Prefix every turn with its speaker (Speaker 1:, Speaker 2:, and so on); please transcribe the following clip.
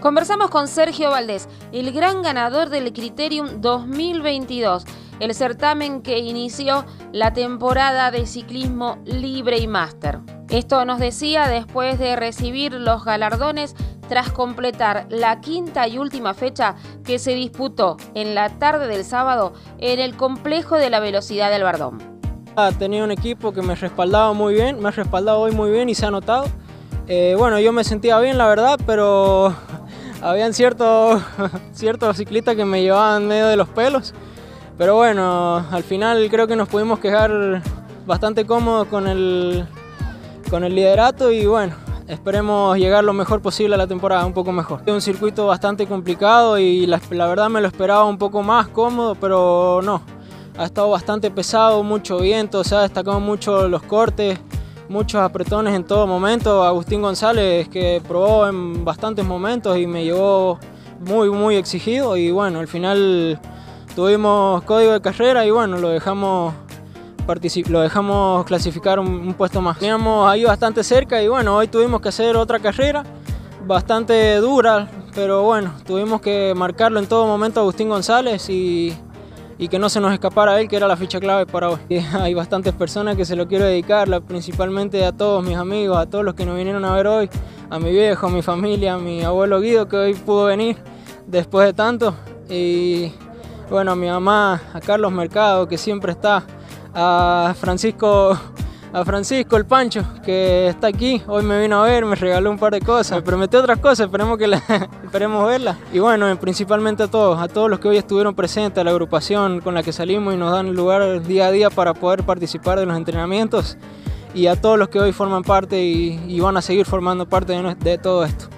Speaker 1: Conversamos con Sergio Valdés, el gran ganador del Criterium 2022, el certamen que inició la temporada de ciclismo libre y máster. Esto nos decía después de recibir los galardones tras completar la quinta y última fecha que se disputó en la tarde del sábado en el complejo de la velocidad del Bardón.
Speaker 2: Tenía un equipo que me respaldaba muy bien, me ha respaldado hoy muy bien y se ha notado. Bueno, yo me sentía bien la verdad, pero habían ciertos ciclistas que me llevaban medio de los pelos. Pero bueno, al final creo que nos pudimos quedar bastante cómodos con el liderato y bueno, esperemos llegar lo mejor posible a la temporada, un poco mejor. Es un circuito bastante complicado y la verdad me lo esperaba un poco más cómodo, pero no. Ha estado bastante pesado, mucho viento, se ha destacado mucho los cortes, muchos apretones en todo momento. Agustín González, que probó en bastantes momentos y me llevó muy exigido, y bueno, al final tuvimos código de carrera y bueno, lo dejamos clasificar un puesto más. Teníamos ahí bastante cerca y bueno, hoy tuvimos que hacer otra carrera bastante dura, pero bueno, tuvimos que marcarlo en todo momento a Agustín González y que no se nos escapara a él, que era la ficha clave para hoy. Hay bastantes personas que se lo quiero dedicar, principalmente a todos mis amigos, a todos los que nos vinieron a ver hoy, a mi viejo, a mi familia, a mi abuelo Guido, que hoy pudo venir después de tanto, y bueno, a mi mamá, a Carlos Mercado, que siempre está, a Francisco el Pancho, que está aquí, hoy me vino a ver, me regaló un par de cosas, me prometió otras cosas, esperemos verlas. Y bueno, principalmente a todos los que hoy estuvieron presentes, a la agrupación con la que salimos y nos dan el lugar día a día para poder participar de los entrenamientos, y a todos los que hoy forman parte y van a seguir formando parte de todo esto.